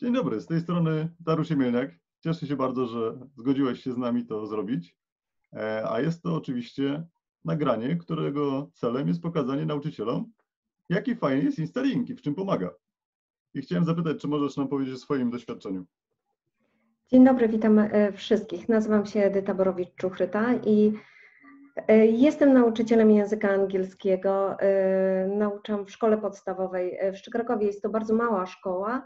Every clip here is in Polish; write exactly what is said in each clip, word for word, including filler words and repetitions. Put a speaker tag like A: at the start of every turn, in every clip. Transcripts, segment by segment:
A: Dzień dobry, z tej strony Dariusz Jemielniak. Cieszę się bardzo, że zgodziłeś się z nami to zrobić. E, A jest to oczywiście nagranie, którego celem jest pokazanie nauczycielom, jaki fajny jest Instalink i w czym pomaga. I chciałem zapytać, czy możesz nam powiedzieć o swoim doświadczeniu.
B: Dzień dobry, witam e, wszystkich. Nazywam się Edyta Borowicz-Czuchryta i e, jestem nauczycielem języka angielskiego. E, Nauczam w szkole podstawowej w Szczekrakowie. Jest to bardzo mała szkoła,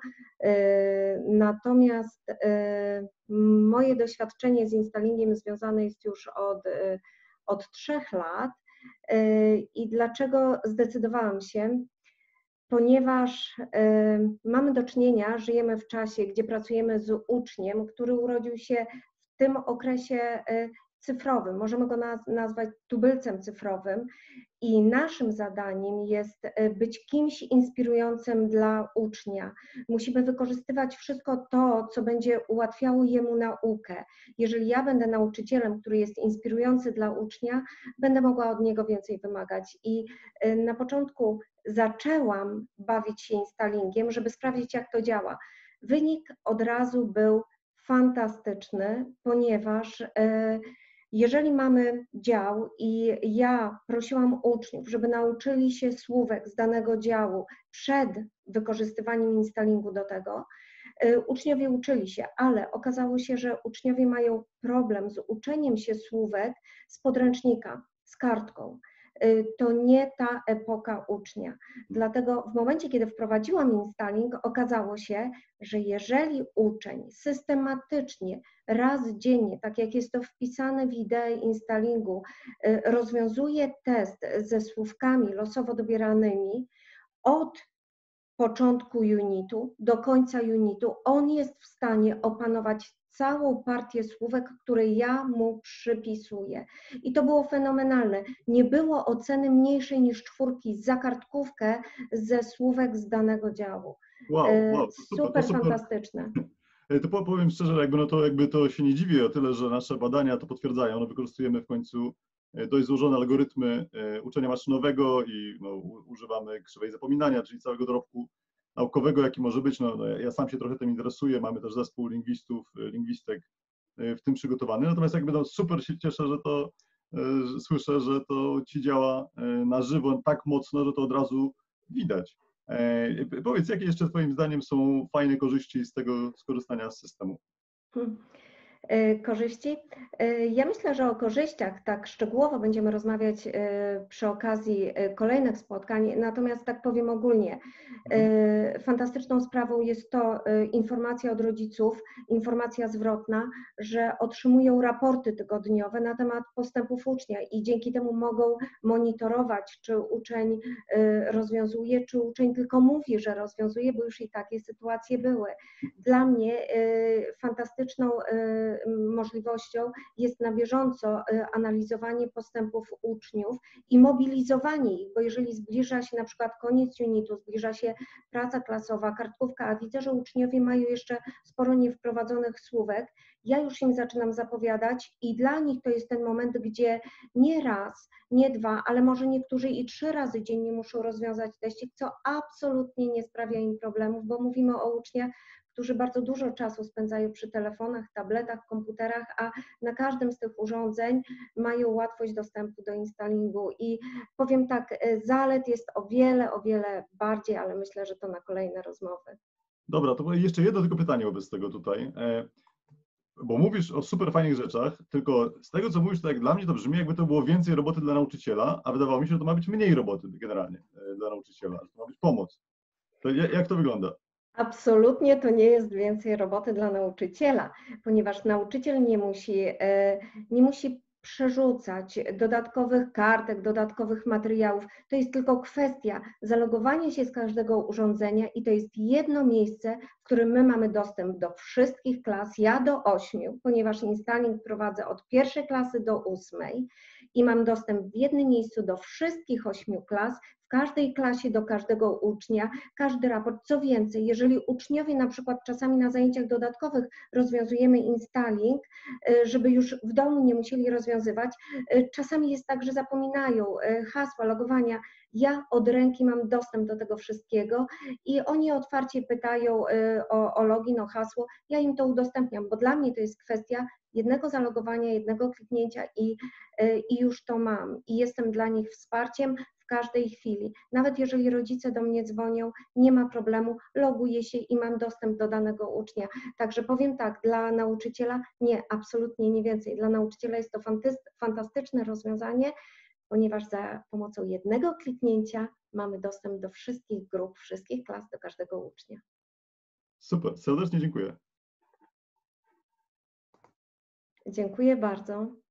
B: e, natomiast e, moje doświadczenie z Instalingiem związane jest już od, e, od trzech lat. E, I dlaczego zdecydowałam się? Ponieważ y, mamy do czynienia, żyjemy w czasie, gdzie pracujemy z uczniem, który urodził się w tym okresie y, cyfrowym. Możemy go naz nazwać tubylcem cyfrowym i naszym zadaniem jest y, być kimś inspirującym dla ucznia. Musimy wykorzystywać wszystko to, co będzie ułatwiało jemu naukę. Jeżeli ja będę nauczycielem, który jest inspirujący dla ucznia, będę mogła od niego więcej wymagać. I y, na początku zaczęłam bawić się Instalingiem, żeby sprawdzić, jak to działa. Wynik od razu był fantastyczny, ponieważ jeżeli mamy dział i ja prosiłam uczniów, żeby nauczyli się słówek z danego działu przed wykorzystywaniem Instalingu do tego, uczniowie uczyli się, ale okazało się, że uczniowie mają problem z uczeniem się słówek z podręcznika, z kartką. To nie ta epoka ucznia. Dlatego w momencie, kiedy wprowadziłam Instalink, okazało się, że jeżeli uczeń systematycznie, raz dziennie, tak jak jest to wpisane w ideę Instalingu, rozwiązuje test ze słówkami losowo dobieranymi od początku unitu do końca unitu, on jest w stanie opanować całą partię słówek, które ja mu przypisuję. I to było fenomenalne. Nie było oceny mniejszej niż czwórki za kartkówkę ze słówek z danego działu.
A: Wow, wow, to super,
B: super,
A: to super.
B: fantastyczne.
A: To powiem szczerze, jakby no to, jakby to się nie dziwię o tyle, że nasze badania to potwierdzają. No wykorzystujemy w końcu dość złożone algorytmy uczenia maszynowego i no, używamy krzywej zapominania, czyli całego dorobku naukowego, jaki może być. No, no, ja sam się trochę tym interesuję, mamy też zespół lingwistów, lingwistek w tym przygotowany. Natomiast jakby no, super się cieszę, że to że słyszę, że to ci działa na żywo tak mocno, że to od razu widać. Powiedz, jakie jeszcze Twoim zdaniem są fajne korzyści z tego skorzystania z systemu?
B: Hmm. Korzyści? Ja myślę, że o korzyściach tak szczegółowo będziemy rozmawiać przy okazji kolejnych spotkań, natomiast tak powiem ogólnie. Fantastyczną sprawą jest to informacja od rodziców, informacja zwrotna, że otrzymują raporty tygodniowe na temat postępów ucznia i dzięki temu mogą monitorować, czy uczeń rozwiązuje, czy uczeń tylko mówi, że rozwiązuje, bo już i takie sytuacje były. Dla mnie fantastyczną możliwością jest na bieżąco analizowanie postępów uczniów i mobilizowanie ich, bo jeżeli zbliża się na przykład koniec unitu, zbliża się praca klasowa, kartkówka, a widzę, że uczniowie mają jeszcze sporo niewprowadzonych słówek, ja już im zaczynam zapowiadać i dla nich to jest ten moment, gdzie nie raz, nie dwa, ale może niektórzy i trzy razy dziennie muszą rozwiązać teścik, co absolutnie nie sprawia im problemów, bo mówimy o uczniach, którzy bardzo dużo czasu spędzają przy telefonach, tabletach, komputerach, a na każdym z tych urządzeń mają łatwość dostępu do Instalingu. I powiem tak, zalet jest o wiele, o wiele bardziej, ale myślę, że to na kolejne rozmowy.
A: Dobra, to jeszcze jedno tylko pytanie wobec tego tutaj, bo mówisz o super fajnych rzeczach, tylko z tego, co mówisz, to jak dla mnie to brzmi, jakby to było więcej roboty dla nauczyciela, a wydawało mi się, że to ma być mniej roboty generalnie dla nauczyciela, że to ma być pomoc. To jak to wygląda?
B: Absolutnie to nie jest więcej roboty dla nauczyciela, ponieważ nauczyciel nie musi, nie musi przerzucać dodatkowych kartek, dodatkowych materiałów. To jest tylko kwestia zalogowania się z każdego urządzenia i to jest jedno miejsce, w którym my mamy dostęp do wszystkich klas, ja do ośmiu, ponieważ Instalink prowadzę od pierwszej klasy do ósmej i mam dostęp w jednym miejscu do wszystkich ośmiu klas w każdej klasie do każdego ucznia, każdy raport. Co więcej, jeżeli uczniowie na przykład czasami na zajęciach dodatkowych rozwiązujemy installing, żeby już w domu nie musieli rozwiązywać, czasami jest tak, że zapominają hasła, logowania. Ja od ręki mam dostęp do tego wszystkiego i oni otwarcie pytają o, o login, o hasło. Ja im to udostępniam, bo dla mnie to jest kwestia jednego zalogowania, jednego kliknięcia i, i już to mam. I jestem dla nich wsparciem w każdej chwili. Nawet jeżeli rodzice do mnie dzwonią, nie ma problemu, loguję się i mam dostęp do danego ucznia. Także powiem tak, dla nauczyciela nie, absolutnie nie więcej. Dla nauczyciela jest to fantastyczne rozwiązanie, ponieważ za pomocą jednego kliknięcia mamy dostęp do wszystkich grup, wszystkich klas, do każdego ucznia.
A: Super, serdecznie dziękuję.
B: Dziękuję bardzo.